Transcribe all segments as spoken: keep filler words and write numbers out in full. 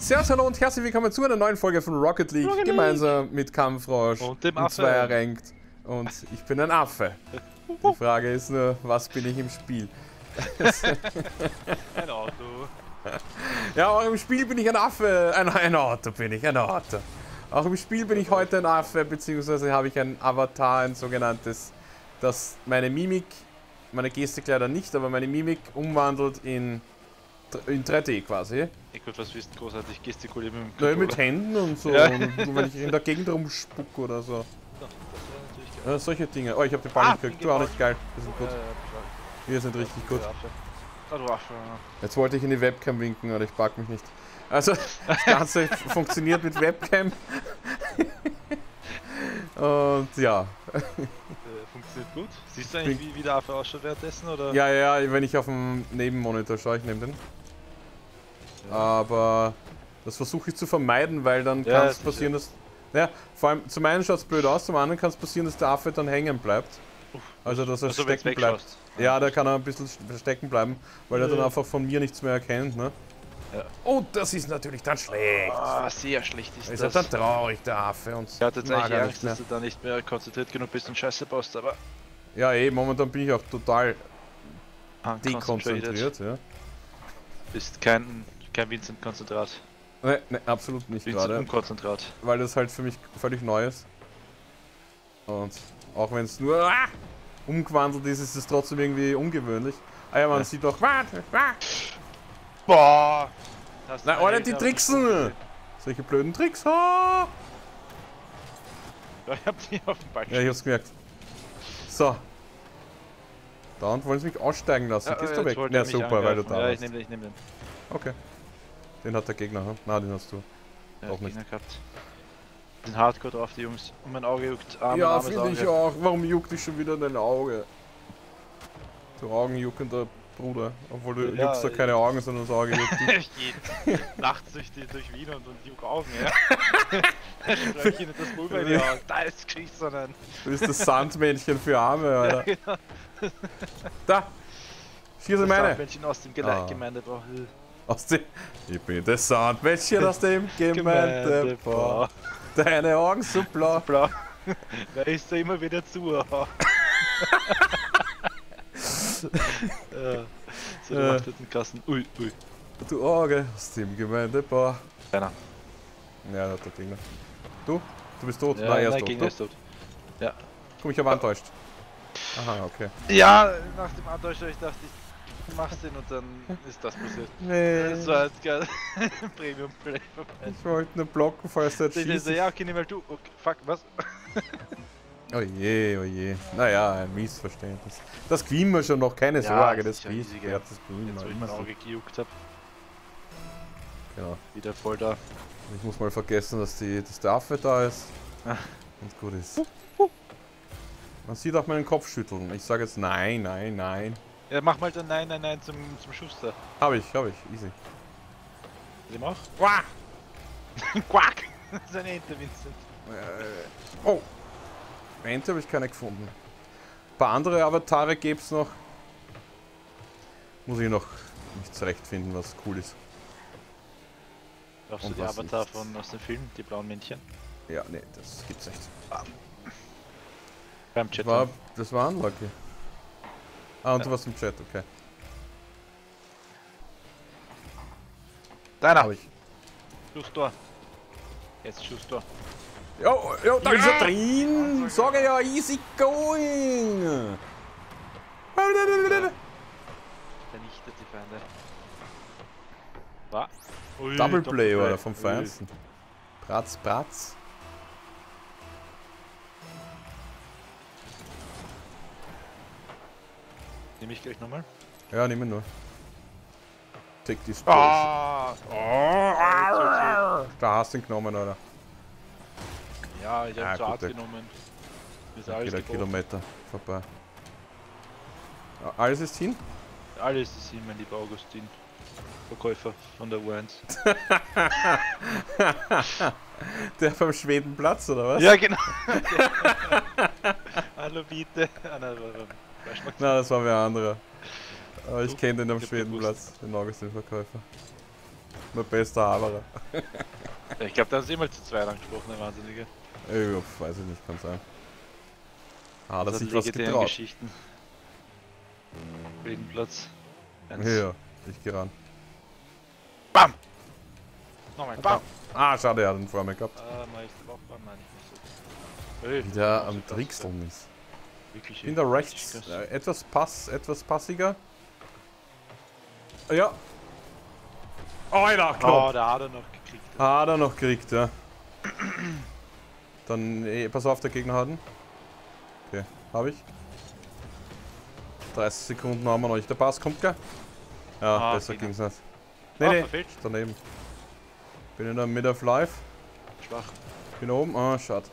Servus, hallo und herzlich willkommen zu einer neuen Folge von Rocket League, Rocket gemeinsam League. mit Kampfrosch und dem und Affe. Zweier Ranked. Und ich bin ein Affe. Die Frage ist nur, was bin ich im Spiel? Ein Auto. Ja, auch im Spiel bin ich ein Affe. Ein, ein Auto bin ich, ein Auto. Auch im Spiel bin ich heute ein Affe, beziehungsweise habe ich ein Avatar, ein sogenanntes, das meine Mimik, meine Gestik leider nicht, aber meine Mimik umwandelt in, in drei D quasi. Ich würde was wissen, großartig gestikulieren mit dem Nein, Controller. mit Händen und so, Ja. und wenn ich in der Gegend rumspuck oder so. So, das wäre natürlich geil. Ja, solche Dinge. Oh, ich habe den Ball Ah, gekriegt. bin Du auch gebaut. nicht geil. Wir sind gut. Ja, ja, ja, Wir sind richtig gut. Ah, du Affe. Jetzt wollte ich in die Webcam winken, aber ich pack mich nicht. Also, das Ganze funktioniert mit Webcam. Und ja. Äh, funktioniert gut. Siehst du eigentlich, wie, wie der Affe ausschaut währenddessen, oder? Ja, ja, wenn ich auf dem Nebenmonitor schaue, ich nehme den. Aber das versuche ich zu vermeiden, weil dann Ja, kann es sicher. passieren, dass... Ja, vor allem zum einen schaut es blöd aus, zum anderen kann es passieren, dass der Affe dann hängen bleibt. Also, dass er Also, wenn's stecken bleibt. wegschaust. Ja, da kann er ein bisschen stecken bleiben, weil er dann Ja. einfach von mir nichts mehr erkennt, ne? Ja. Und das ist natürlich dann schlecht. Ah, sehr schlecht ist Ist das. er dann traurig, der Affe, und Ich hatte jetzt eigentlich mag er Angst, nicht dass du da nicht mehr konzentriert genug bist und Scheiße baust, aber Ja, eh, momentan bin ich auch total unconcentrated. dekonzentriert, ja. Bist kein, kein Vincent-Konzentrat. Ne, ne, absolut nicht Vincent gerade, Unkonzentrat. weil das halt für mich völlig neu ist. Und auch wenn es nur ah, umgewandelt ist, ist es trotzdem irgendwie ungewöhnlich. Ah ja, man Ja. sieht doch, warte, warte. Boah! Hast du Na, meine Alter, die Eltern Tricksen! gesehen? Solche blöden Tricks, ha! Ja, ich hab die auf dem Ball Ja, ich hab's gemerkt. So. Da und wollen sie mich aussteigen lassen. Ja, Gehst äh, du jetzt weg? wollte Ja, er mich super, weil du angreifen. da Ja, ich warst. nehme den, ich nehme den. Okay. Den hat der Gegner, hm? Na, den hast du. Ja, Auch nicht. Gegner gehabt. Die sind hardcore drauf, die Jungs. Und mein Auge juckt. Arm, Ja, armes finde ich Auge. auch. Warum juckt dich schon wieder dein Auge? Du augenjuckender Bruder. Obwohl du Ja, juckst doch ich- keine Augen, sondern das Auge juckt dich. Ich gehe nachts durch, die, durch Wien und, und juck Augen, ja. Streich ihnen das Pulver in die Augen. Da ist Geschichtsonnen. Du bist das Sandmännchen für Arme, Ja, Alter. genau. Da! Hier sind Das meine! Sandmännchen aus dem Gele Ah. Gemeindebau. Aus dem... Ich bin das Sandmännchen aus dem Gemeindebau. Deine Augen so blau. Blau. Da ist er immer wieder zu. Ja. So, der Äh. macht jetzt einen Kasten. Ui, ui. Du Auge aus dem Gemeindebau. Keiner. Ja, das hat der Gegner. Du? Du bist tot? Ja, Nein, er ist nein, tot. Gegner Du? ist tot. Ja. Guck, ich habe enttäuscht. Aha, okay. Ja, nach dem Antäuscher, ich dachte, ich mach's den und dann ist das passiert. Nee. Das war jetzt geil. Premium Play vorbei. Ich wollte nur blocken, falls der jetzt Ich so, schießt. ja, okay, nimm mal du. Okay, fuck, was? Oh je, oh je. Naja, ein Missverständnis. Das kriegen wir schon noch, keine Ja, Sorge, das das ist ja kriegt easy, ja, gell. das kriegen Jetzt, wo ich wir mein easy. Auge gejuckt hab, Genau. wieder voll da. Ich muss mal vergessen, dass, die, dass der Affe da ist. Ah. Und gut ist. Man sieht auch meinen Kopf schütteln. Ich sage jetzt nein, nein, nein. Ja, mach mal dann nein, nein, nein zum, zum Schuster. Hab ich, hab ich, easy. Dem auch? Wah! Quack! Das ist eine Ente, Vincent. Äh, oh! Ente habe ich keine gefunden. Ein paar andere Avatare gäbe es noch. Muss ich noch nicht zurechtfinden, was cool ist. Brauchst du Und die was Avatar nicht. von aus dem Film, die blauen Männchen? Ja, nee, das gibt's nicht. Beim Das Chat. war, das war unlucky. Ah, und Ja. du warst im Chat, okay. Deiner! Hab ich. Schusstor. Jetzt Schusstor. Jo, jo, da ist er drin! Sag ich ja, easy going! Vernichtet die Feinde. Was? Ui, Double Play, Doppelplay. oder? Vom Ui. Feinsten. Bratz, Bratz. Nehme ich gleich nochmal. Ja, nimm ihn nur. Take this Ah! Da hast du ihn genommen, oder? Ja, ich Ah, habe zu hart gut, genommen. Ist Da alles geht ein geboten. Kilometer vorbei. Ja, alles ist hin? Alles ist hin, mein lieber Augustin. Verkäufer von der U eins. Der beim Schwedenplatz, oder was? Ja, genau. Hallo, bitte. Ah, nein, war- war- Fleischmarkt. Na, das war wer anderer. Aber ich Du? kenne den am Ich hab Schwedenplatz, den Augustin-Verkäufer. Mein bester Haberer. Ja, ich glaube, da hast du eh mal zu zweit angesprochen, der Wahnsinnige. Ich weiß ich nicht, kann sein. Ah, Das dass hat sich was legendären getraut. Geschichten. Platz. Ja, ich geh ran. Bam! Nochmal, bam! Ah, schade, er hat ihn vor mir gehabt. Ah, mal ist der Bam, nein, nicht so. Hey, Wie der das am ist Trickseln ist. Wirklich. Ich bin da rechts krass. äh, etwas pass, etwas passiger. Ja. Oh, Alter, knapp. Oh, da hat er noch gekriegt. Hat er noch gekriegt, ja. Dann, eh, pass auf, der Gegner hat ihn. Okay, habe ich. dreißig Sekunden haben wir noch nicht. Der Pass kommt gleich. Ja, Ah, besser Gegner. ging's nicht. Nee, Ah, nee, verfehlt. daneben. Bin in der Mid of Life. Schwach. Bin oben. Ah, schade.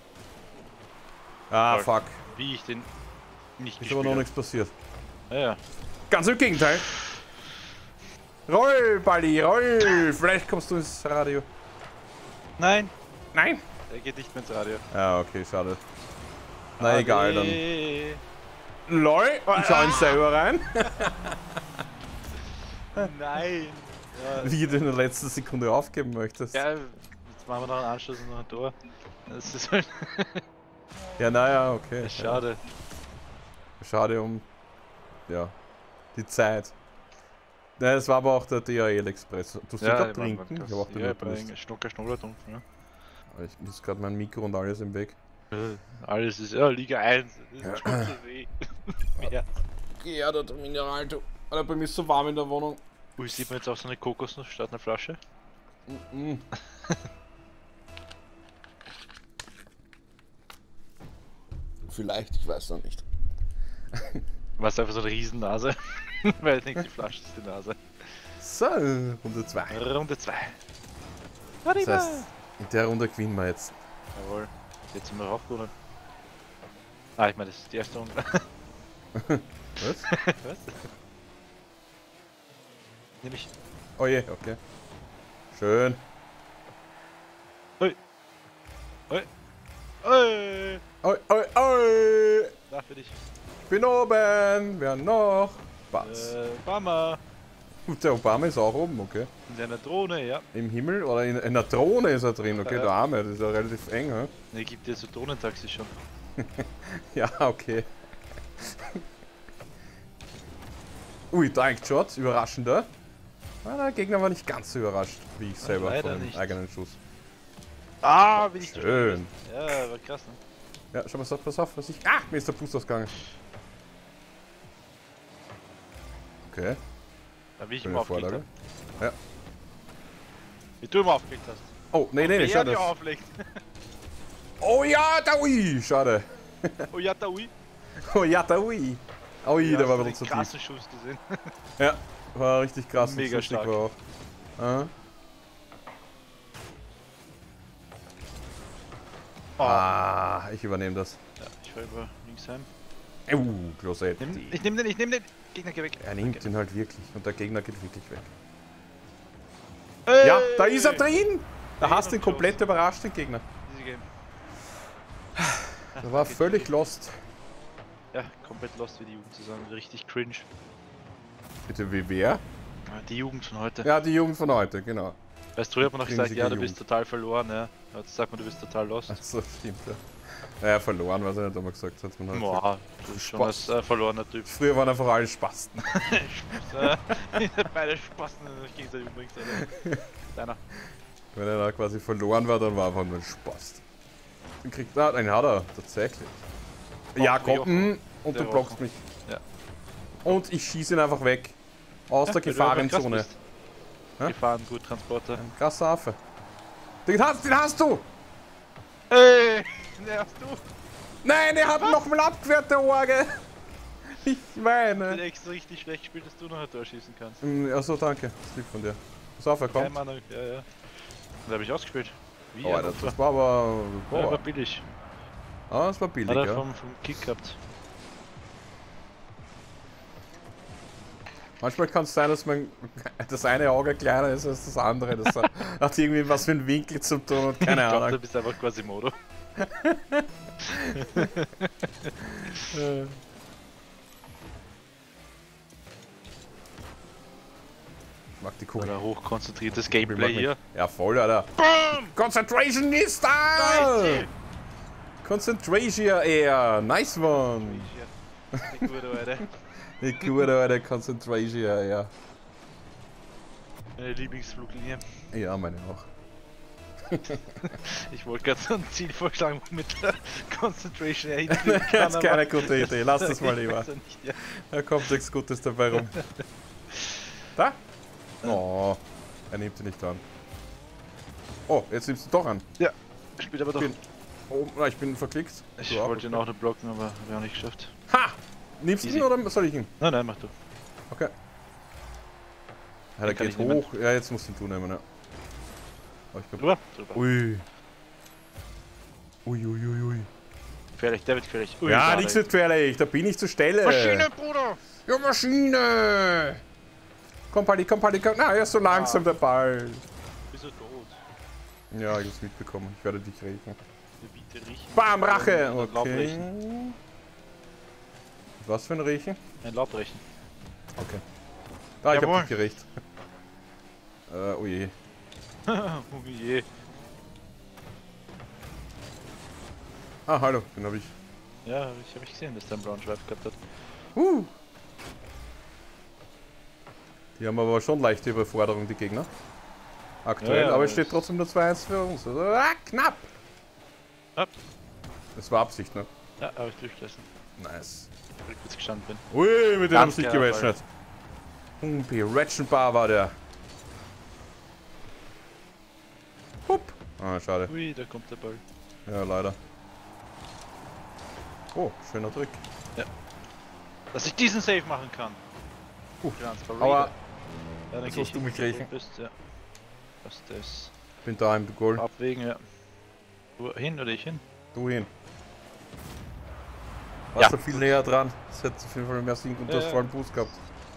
Ah, Toll. fuck. Wie ich den nicht Ist aber noch gespielt nichts passiert. habe. Ja, ja. Ganz im Gegenteil. Roll, Balli, roll! Vielleicht kommst du ins Radio. Nein, Nein! er geht nicht mehr ins Radio. Ja, okay, schade. Na egal, dann. dann. LOL! Ich schau ihn selber rein. Nein. Ja, Wie du in der letzten Sekunde aufgeben möchtest. ja, jetzt machen wir noch einen Anschluss und noch ein Tor. Das ist halt Ja, naja, okay. schade. Ja. Schade um. Ja. Die Zeit. Ne, es war aber auch der D H L Express. Du musst ja, gerade ich mein, trinken. das- Ich hab auch ja, den bei Lust. einem Schnucker Schnuller trinken, ne? Ich muss gerade mein Mikro und alles im Weg. Alles ist, ja, Liga eins. Das Ja. ist schon zu weh. Ja. Ja, der Mineral, du. Alter, bei mir ist so warm in der Wohnung. Ui, sieht man jetzt auch so eine Kokosnuss statt einer Flasche? Mm. Vielleicht, ich weiß noch nicht. Was einfach so eine Riesennase? Weil ich denke, die Flasche ist die Nase. So, Runde zwei. Runde zwei. Das heißt, in der Runde gewinnen wir jetzt. Jawohl. Jetzt sind wir raufgeholt. Ah, ich meine, das ist die erste Runde. Was? Was? Nimm ich. Oh je, okay. Schön. Oi! Oi, oi, oi! Da für dich. Ich bin oben! Wer noch? Was? Äh, Obama. Der Obama ist auch oben, okay. In seiner Drohne, ja. Im Himmel oder in, in einer Drohne ist er drin, okay, Ja. der Arme, das ist ja relativ eng, hä? Ne, gibt dir so Drohnentaxis schon. Ja, okay. Ui, Direct Shot, überraschender. Ah, der Gegner war nicht ganz so überrascht, wie ich selber leider von dem nicht. eigenen Schuss. Ah, bin ich Schön. Ja, war krass, ne? Ja, schau mal, so, pass auf, was ich... Ah, mir ist der Boost ausgegangen. Okay, Da wie ich schöne immer aufgelegt Vorlage. hab. Ja. Wie du immer aufgelegt hast. Oh, nee, nee, nee, Wer schau dir das. auflegt. Oh ja, da ui, schade. Oh ja, da ui. Oh ja, da ui. Ui, Ja, der war hast du ein den bisschen zu tief. krassen Schuss gesehen. Ja, war richtig krass. und Mega lustig stark. war auch. Ah. Oh. Ah, ich übernehme das. Ja, ich war über links heim. Uh, Closetti. Nimm, ich nehm den, ich nehm den. Gegner, geh weg. Er nimmt ihn halt wirklich und der Gegner geht wirklich weg. Hey! Ja, da ist er drin! Da Drin hast du ihn und komplett überrascht, den Gegner. Easy Game. Der war völlig lost. Ja, komplett lost wie die Jugend zusammen. Richtig cringe. Bitte, wie wer? Ja, die Jugend von heute. Ja, die Jugend von heute, genau. Weißt du, früher hat man noch gesagt, Riesige ja, du Jugend. bist total verloren, ja. Jetzt sagt man, du bist total lost. Achso, stimmt, ja. Naja, verloren, weiß ich nicht, ob man gesagt hat. Man halt gesagt. Boah, du bist schon als äh, verlorener Typ. Früher waren einfach alle Spasten. Äh, Beide Spasten in sich gegenseitig übrigens, Alter. Deiner. Wenn er da quasi verloren war, dann war er einfach nur ein Spast. Den kriegt er, den hat er, tatsächlich. Ja, der komm, mm, und Der du blockst Rochen. mich. Ja. Und ich schieße ihn einfach weg. Aus Ja, der weil du einfach krass Gefahrenzone. bist. Hä? Gefahren, gut, Transporter. Ein krasser Affe. Den hast, den hast du! Ey, den hast du. Nein, er hat nochmal abgewehrt, der Orge! Ich Ich bin meine. extra richtig schlecht gespielt, dass du noch ein Tor schießen kannst. Mm, Achso, danke. Das lieb von dir. Pass auf, er Kein kommt. Mann, ja, ja. Da habe ich ausgespielt. Wie? Oh, ein Alter, Opfer. das war aber... Ja, war Boah. billig. Ah, das war billig, Hat er ja. vom, vom Kick gehabt. Manchmal kann es sein, dass mein, das eine Auge kleiner ist als das andere. Das hat, hat irgendwie was mit dem Winkel zu tun und keine Ich glaub, Ahnung. du bist einfach Quasimodo. Äh. mag die Kugel. Oder hochkonzentriertes Gameplay hier. Ja, voll, Alter. Bam! Concentration ist da! Nice! Concentration eher. Nice one. Nicht gut, Alter. Die gute, Alter. Concentration, ja. Meine Lieblingsfluglinie. Ja, meine auch. Ich wollte gerade so ein Ziel vorschlagen, mit der Concentration er hinkriegen kann. Das ist keine gute Idee. Lass das mal lieber. Nicht, ja. Da kommt nichts Gutes dabei rum. Da? Oh, er nimmt sie nicht an. Oh, jetzt nimmst du doch an. Ja, spielt aber doch. Ich bin, oh, na, ich bin verklickt. Ich Du auch, wollte ihn okay. auch noch blocken, aber habe ich auch nicht geschafft. Ha! Nimmst du Easy. ihn oder soll ich ihn? Nein, nein, mach du. Okay. Ja, der kann geht ich nehmen. hoch. Ja, jetzt musst du ihn tun nehmen, ja. Oh, ich glaub, Drüber? Drüber. ui. Ui, ui, ui, ui. Gefährlich, der wird gefährlich. Ui, Ja, schade. nichts wird gefährlich. Da bin ich zur Stelle. Maschine, Bruder! Ja, Maschine! Komm, Paddy, komm, Paddy, komm. Na, er ist so langsam, Ah. der Ball. Bist du tot? Ja, ich hab's mitbekommen. Ich werde dich rächen. Der Biete riechen. Bam, Rache! Ein Okay. Laubrechen. Was für ein Riechen? Ein Laubrechen. Okay. Ah, ich Jawohl. hab dich gerecht. Äh, oh je. Oh je. Ah, hallo, den hab ich. Ja, ich habe ich gesehen, dass der einen blauen Schweif gehabt hat. Uh. Die haben aber schon leichte Überforderung, die Gegner. Aktuell, Ja, ja, aber es das- steht trotzdem nur zwei eins für uns. Also, ah, knapp! Knapp. Das war Absicht, ne? Ja, habe ich durchgelassen, Nice. weil ich kurz gestanden bin. Ui, mit dem Ganz hab's nicht klar, gerechnet. Humpi, Ratchenbar war der. Hup. Ah, schade. Ui, da kommt der Ball. Ja, leider. Oh, schöner Trick. Dass ich diesen Save machen kann. Uh, Transfer Aua, Ja, dann jetzt geh musst ich du hin, mich wo du rächen. bist, ja. Das das bin da im Goal. abwägen, ja. Du hin oder ich hin? Du hin. Warst Ja. du viel näher dran. Das hätte auf jeden Fall mehr Sinn und du Ja, hast ja. vollen Boost gehabt.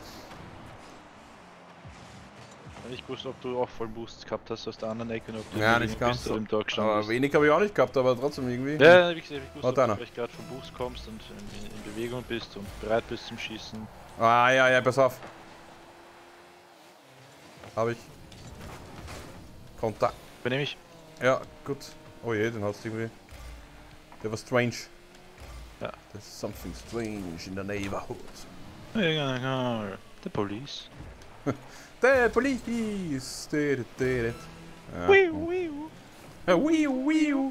Ich wusste, ob du auch voll Boost gehabt hast aus der anderen Ecke und ob du Ja, im nicht ganz bist so. oder im Tor gestanden Aber bist. wenig habe ich auch nicht gehabt, aber trotzdem irgendwie. Ja, wie gesagt, ich wusste, Warte ob einer. du vielleicht gerade vom Boost kommst und in, in Bewegung bist und bereit bist zum Schießen. Ah, ja, ja, pass auf. Habe ich. Konter. Benehme ich. Ja, gut. Oh je, den hast du irgendwie. Der war strange. Ja. There's something strange in the neighborhood. The police. The police! Did it, did it. Ja. Wiu, wiu. Ja, wiu, wiu.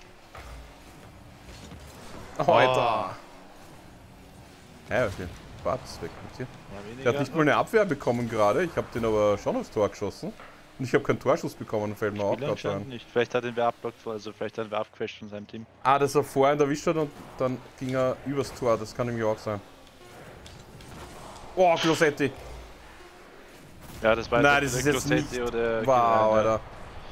Oh, Alter! Ja, okay. Bats weg mit dir. Ja, Der weniger. hat nicht mal eine Abwehr bekommen gerade. Ich habe den aber schon aufs Tor geschossen. Und ich habe keinen Torschuss bekommen, fällt mir auch Spieler gerade anscheinend ein. nicht. Vielleicht hat ihn wer abblockt, also vielleicht hat ihn wer abgefasht von seinem Team. Ah, dass er vorhin erwischt hat und dann ging er übers Tor. Das kann nämlich auch sein. Oh, Closetti! Ja, das war Nein, jetzt das ist der jetzt Closetti nicht. oder Wow, Giovanni. Alter.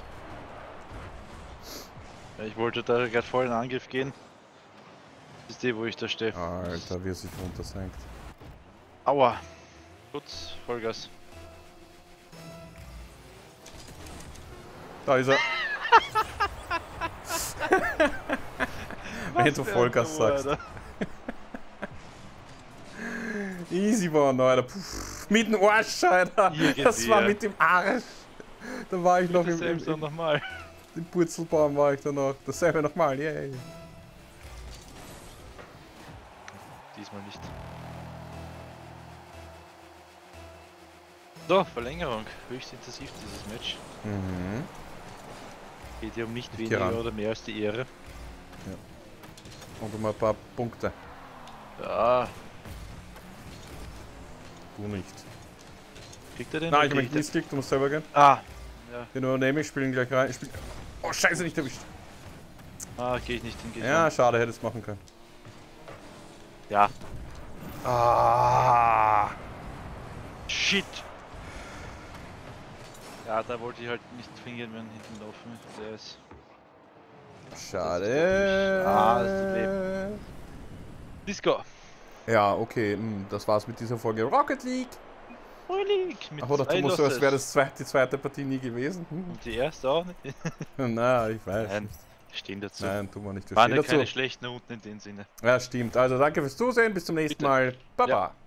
Ja, ich wollte da gerade voll in den Angriff gehen. Das ist die, wo ich da stehe. Alter, wie er sich runtersenkt. Aua. Gut, Vollgas. Da ist er. Wenn du Was für ein Vollgas Tor, sagst. Alter. Easy one, Alter. Puh, mit dem Arsch, Alter. Irgendwie, Das war ja. mit dem Arsch. Da war ich noch im, Dasselbe im, so im, nochmal. im Purzelbaum, war ich da noch. Dasselbe nochmal, yay. Diesmal nicht. So, Verlängerung. Höchst intensiv dieses Match. Mhm. Geht hier um nicht Ich geh weniger ran. oder mehr als die Ehre. Und um ein paar Punkte. Ja, Du nicht. kriegt er den? Nein, oder ich hab mich kriegt er- missgeklickt, du musst selber gehen. Ah, ja. Den übernehme ich, spielen gleich rein. Ich spiel... Oh, scheiße, nicht erwischt. Ah, geh ich nicht hin, geh ich Ja, ran. schade, hätte es machen können. Ja. Ah. Shit! Ja, da wollte ich halt nicht fingern, wenn hinten laufen. Der ist. Schade. Ah, das ist das Problem. Disco! Ja, okay, hm, das war's mit dieser Folge Rocket League. League mit Ach, oder zwei du musst so, als Losses. wäre das zweite, die zweite Partie nie gewesen. Hm. Und die erste auch nicht. Na, ich weiß. Nein, stehen dazu. Nein, tun wir nicht. Wir Waren stehen ja keine dazu. schlechten Noten in dem Sinne. Ja, stimmt. Also danke fürs Zusehen. Bis zum nächsten Bitte. Mal. Baba. Ja.